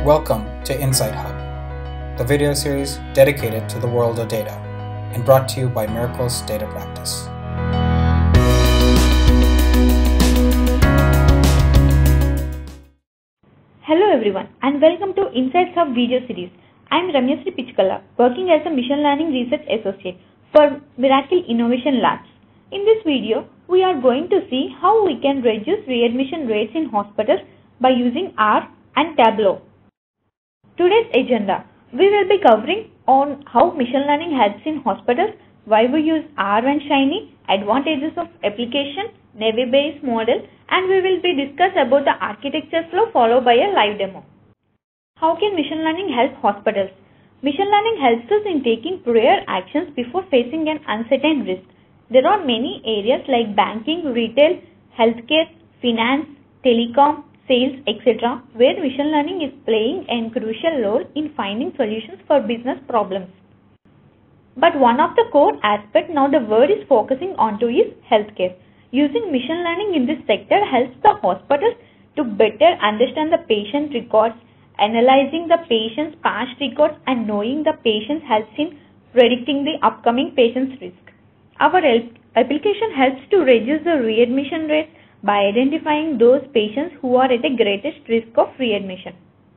Welcome to Insight Hub, the video series dedicated to the world of data and brought to you by Miracle's Data Practice. Hello everyone and welcome to Insights Hub video series. I am Ramyasri Pichkala, working as a Machine Learning Research Associate for Miracle Innovation Labs. In this video, we are going to see how we can reduce readmission rates in hospitals by using R and Tableau. Today's agenda, we will be covering on how machine learning helps in hospitals, why we use R and Shiny, advantages of application, Navy-based model, and we will be discuss about the architecture flow followed by a live demo. How can machine learning help hospitals? Machine learning helps us in taking prior actions before facing an uncertain risk. There are many areas like banking, retail, healthcare, finance, telecom, sales, etc., where machine learning is playing a crucial role in finding solutions for business problems. But one of the core aspects now the world is focusing onto is healthcare. Using machine learning in this sector helps the hospitals to better understand the patient records, analyzing the patient's past records and knowing the patient's helps in predicting the upcoming patient's risk. Our application helps to reduce the readmission rates by identifying those patients who are at the greatest risk of readmission.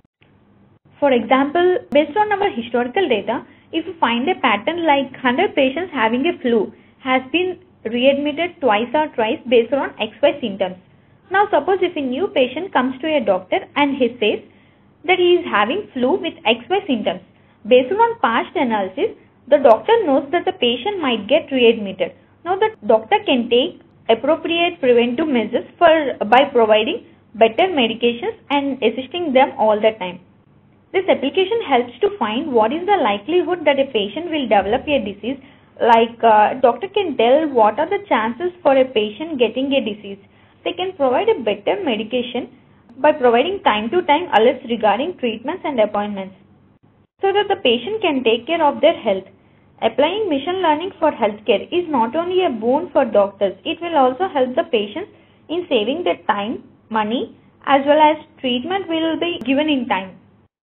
For example, based on our historical data, if you find a pattern like 100 patients having a flu has been readmitted twice or thrice based on XY symptoms. Now suppose if a new patient comes to a doctor and he says that he is having flu with XY symptoms. Based on past analysis, the doctor knows that the patient might get readmitted. Now the doctor can take appropriate preventive measures by providing better medications and assisting them all the time. This application helps to find what is the likelihood that a patient will develop a disease, like doctor can tell what are the chances for a patient getting a disease. They can provide a better medication by providing time to time alerts regarding treatments and appointments so that the patient can take care of their health. Applying machine learning for healthcare is not only a boon for doctors, it will also help the patients in saving their time, money, as well as treatment will be given in time.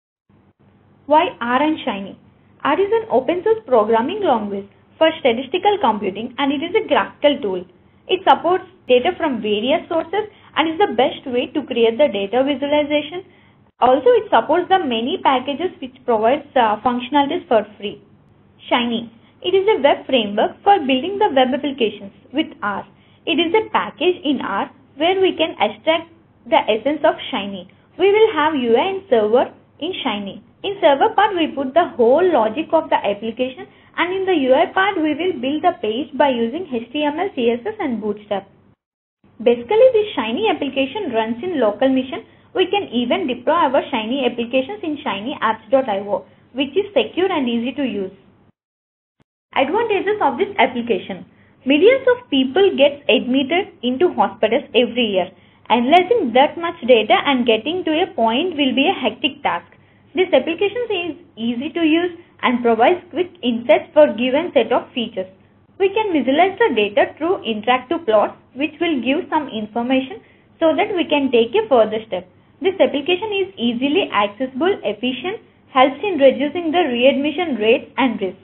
Why R and Shiny? R is an open source programming language for statistical computing and it is a graphical tool. It supports data from various sources and is the best way to create the data visualization. Also, it supports the many packages which provides functionalities for free. Shiny. It is a web framework for building the web applications with R. It is a package in R where we can extract the essence of Shiny. We will have UI and server in Shiny. In server part, we put the whole logic of the application and in the UI part, we will build the page by using HTML, CSS and Bootstrap. Basically, this Shiny application runs in local machine. We can even deploy our Shiny applications in shinyapps.io, which is secure and easy to use. Advantages of this application. Millions of people get admitted into hospitals every year. Analyzing that much data and getting to a point will be a hectic task. This application is easy to use and provides quick insights for given set of features. We can visualize the data through interactive plots which will give some information so that we can take a further step. This application is easily accessible, efficient, helps in reducing the readmission rates and risks.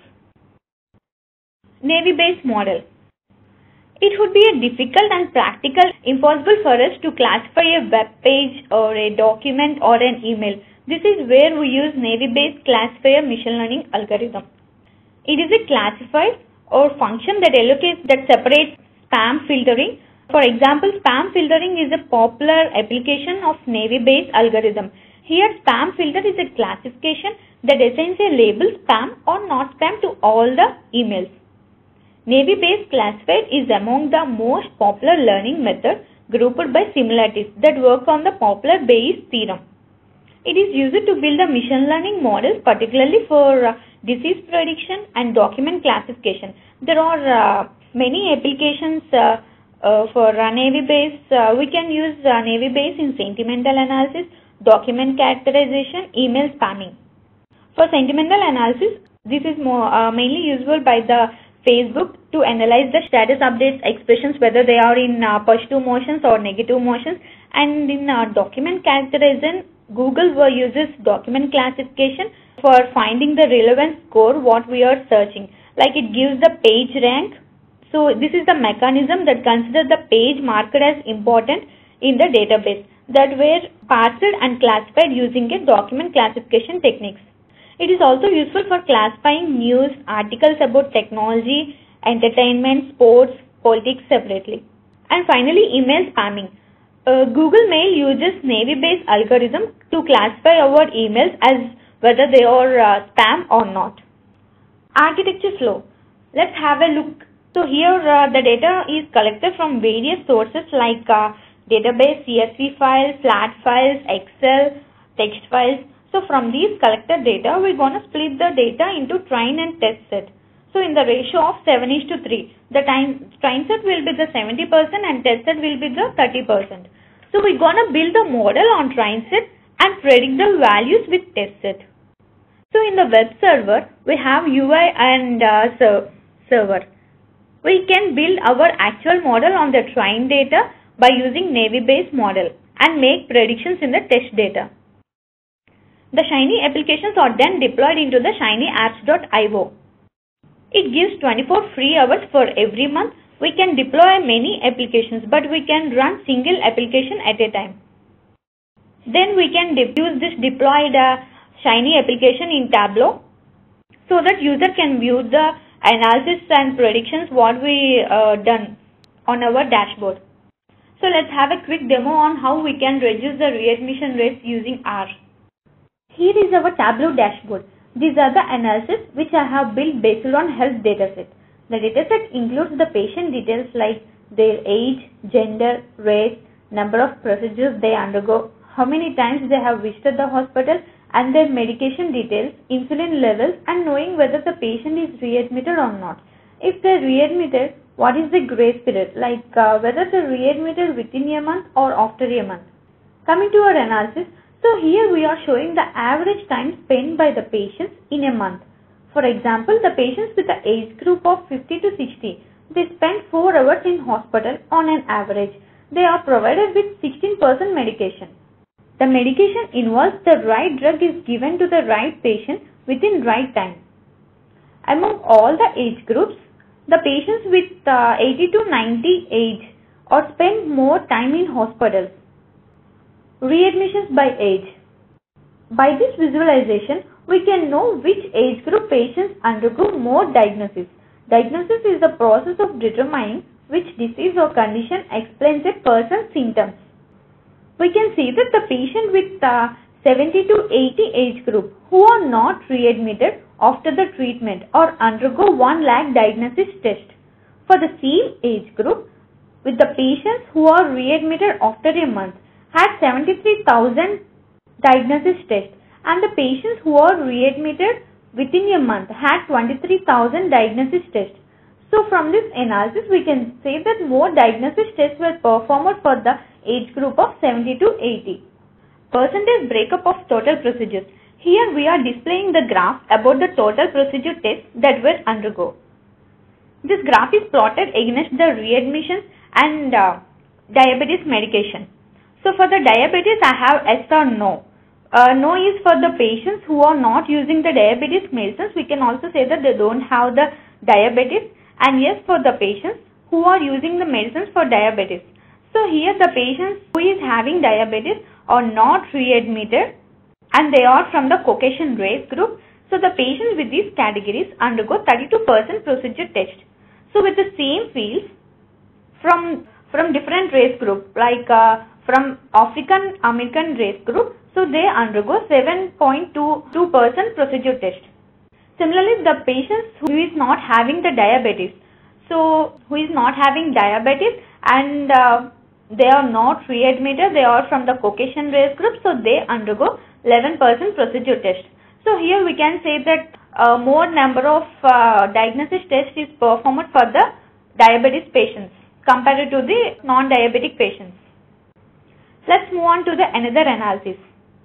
Navy-based model. It would be a difficult and practical impossible for us to classify a web page or a document or an email. This is where we use Navy-based classifier machine learning algorithm. It is a classifier or function that separates spam filtering. For example, spam filtering is a popular application of Navy-based algorithm. Here, spam filter is a classification that assigns a label spam or not spam to all the emails. Navy-based classifier is among the most popular learning methods grouped by similarities that work on the popular Bayes theorem. It is used to build a machine learning models, particularly for disease prediction and document classification. There are many applications for Navy-based. We can use Navy-based in sentimental analysis, document characterization, email spamming. For sentimental analysis, this is mainly useful by the Facebook to analyze the status updates expressions, whether they are in positive motions or negative motions, and in document characterization Google uses document classification for finding the relevant score what we are searching. Like it gives the page rank. So this is the mechanism that considers the page marked as important in the database that were parsed and classified using a document classification techniques. It is also useful for classifying news, articles about technology, entertainment, sports, politics separately. And finally, email spamming. Google Mail uses Navy-based algorithm to classify our emails as whether they are spam or not. Architecture flow. Let's have a look. So here the data is collected from various sources like database, CSV files, flat files, Excel, text files. So from these collected data, we're going to split the data into train and test set. So in the ratio of 7:3, the train set will be the 70% and test set will be the 30%. So we're going to build the model on train set and predict the values with test set. So in the web server, we have UI and server. We can build our actual model on the train data by using Navy-based model and make predictions in the test data. The Shiny applications are then deployed into the shinyapps.io. It gives 24 free hours for every month. We can deploy many applications, but we can run single application at a time. Then we can use this deployed Shiny application in Tableau so that user can view the analysis and predictions what we done on our dashboard. So let's have a quick demo on how we can reduce the readmission rates using R. Here is our Tableau dashboard. These are the analysis which I have built based on health dataset. The dataset includes the patient details like their age, gender, race, number of procedures they undergo, how many times they have visited the hospital, and their medication details, insulin levels, and knowing whether the patient is readmitted or not. If they are readmitted, what is the grace period, like whether they are readmitted within a month or after a month. Coming to our analysis, so here we are showing the average time spent by the patients in a month. For example, the patients with the age group of 50 to 60, they spend 4 hours in hospital on an average. They are provided with 16% medication. The medication involves the right drug is given to the right patient within right time. Among all the age groups, the patients with 80 to 90 age or spend more time in hospitals. Readmissions by age. By this visualization, we can know which age group patients undergo more diagnosis. Diagnosis is the process of determining which disease or condition explains a person's symptoms. We can see that the patient with 70 to 80 age group who are not readmitted after the treatment or undergo 1 lakh diagnosis test. For the same age group, with the patients who are readmitted after a month had 73,000 diagnosis tests, and the patients who are readmitted within a month had 23,000 diagnosis tests. So from this analysis, we can say that more diagnosis tests were performed for the age group of 70 to 80. Percentage breakup of total procedures. Here we are displaying the graph about the total procedure tests that were undergo. This graph is plotted against the readmissions and diabetes medication. So for the diabetes, I have yes or no. No is for the patients who are not using the diabetes medicines. We can also say that they don't have the diabetes, and yes for the patients who are using the medicines for diabetes. So here the patients who is having diabetes are not readmitted and they are from the Caucasian race group. So the patients with these categories undergo 32% procedure test. So with the same fields from different race group like from African American race group, so they undergo 7.22% procedure test. Similarly, the patients who is not having the diabetes, so who is not having diabetes and they are not readmitted, they are from the Caucasian race group, so they undergo 11% procedure test. So here we can say that more number of diagnosis tests is performed for the diabetes patients compared to the non-diabetic patients. Let's move on to the another analysis.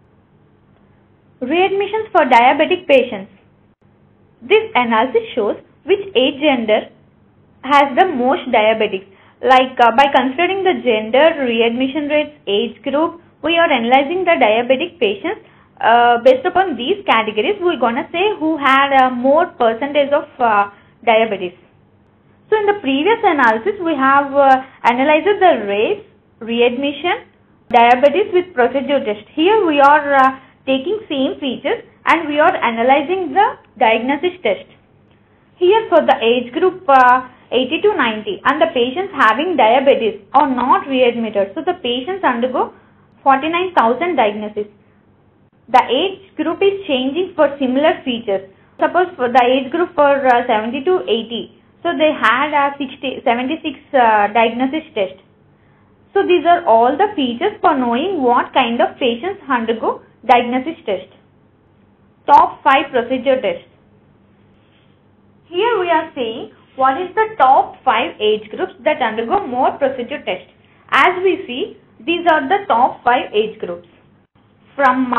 Readmissions for diabetic patients. This analysis shows which age gender has the most diabetics. Like by considering the gender, readmission rates, age group, we are analyzing the diabetic patients. Based upon these categories, we're gonna say who had more percentage of diabetes. So in the previous analysis, we have analyzed the race, readmission, diabetes with procedure test. Here we are taking same features and we are analyzing the diagnosis test. Here for the age group 80 to 90 and the patients having diabetes are not readmitted. So the patients undergo 49,000 diagnosis. The age group is changing for similar features. Suppose for the age group for 70 to 80, so they had 76 diagnosis tests. So these are all the features for knowing what kind of patients undergo diagnosis test. Top 5 procedure tests. Here we are saying what is the top 5 age groups that undergo more procedure tests. As we see, these are the top 5 age groups. From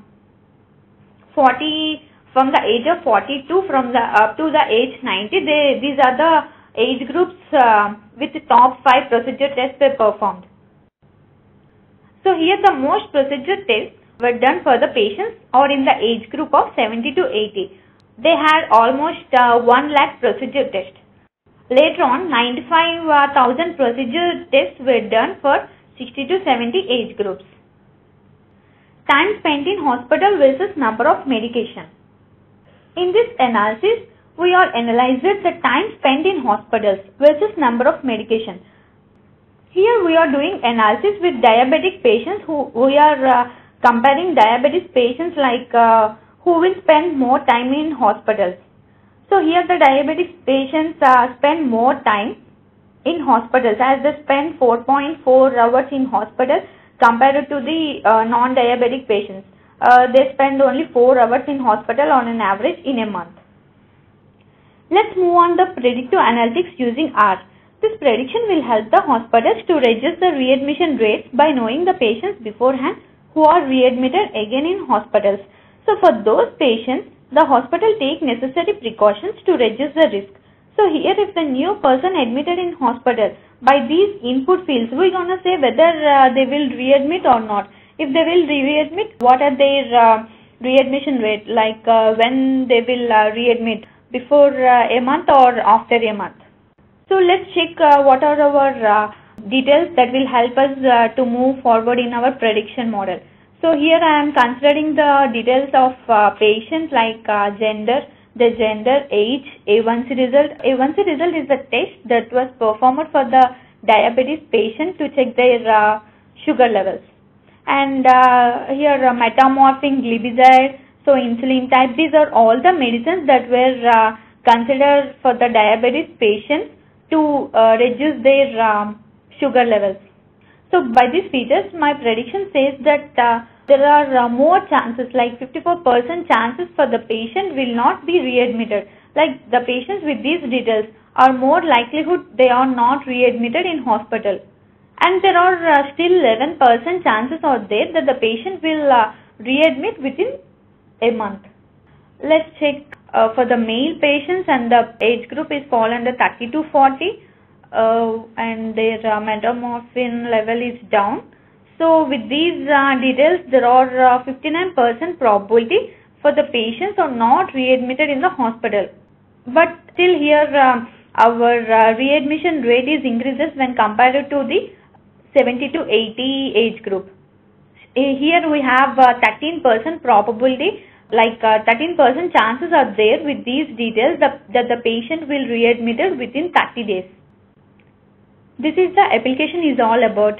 the age of 42 up to the age 90, these are the age groups with the top 5 procedure tests were performed. So here the most procedure tests were done for the patients or in the age group of 70 to 80. They had almost 1 lakh procedure tests. Later on, 95,000 procedure tests were done for 60 to 70 age groups. Time spent in hospital versus number of medication. In this analysis, we are analyzing the time spent in hospitals versus number of medication. Here we are doing analysis with diabetic patients we are comparing diabetes patients like who will spend more time in hospitals. So here the diabetic patients spend more time in hospitals as they spend 4.4 hours in hospital compared to the non-diabetic patients. They spend only 4 hours in hospital on an average in a month. Let's move on the predictive analytics using R. This prediction will help the hospitals to reduce the readmission rates by knowing the patients beforehand who are readmitted again in hospitals. So for those patients, the hospital take necessary precautions to reduce the risk. So here if the new person admitted in hospital, by these input fields, we're gonna say whether they will readmit or not. If they will readmit, what are their readmission rate, like when they will readmit, before a month or after a month. So let's check what are our details that will help us to move forward in our prediction model. So here I am considering the details of patients like gender, the gender, age, A1C result. A1C result is a test that was performed for the diabetes patient to check their sugar levels. And here metamorphic glipizide, so insulin type, these are all the medicines that were considered for the diabetes patients to reduce their sugar levels. So by these features, my prediction says that there are more chances, like 54% chances for the patient will not be readmitted. Like the patients with these details are more likelihood they are not readmitted in hospital. And there are still 11% chances are there that the patient will readmit within a month. Let's check for the male patients, and the age group is fall under 30 to 40 and their metamorphin level is down. So with these details, there are 59% probability for the patients are not readmitted in the hospital. But still here our readmission rate is increases when compared to the 70 to 80 age group. Here we have 13% probability, like 13% chances are there with these details that the patient will readmitted within 30 days. This is the application is all about.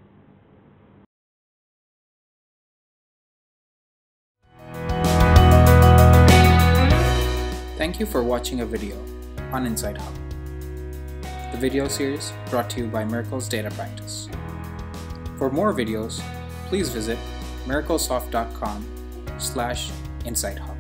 Thank you for watching a video on Insight Hub, the video series brought to you by Miracles Data Practice. For more videos, please visit miraclesoft.com/insighthub.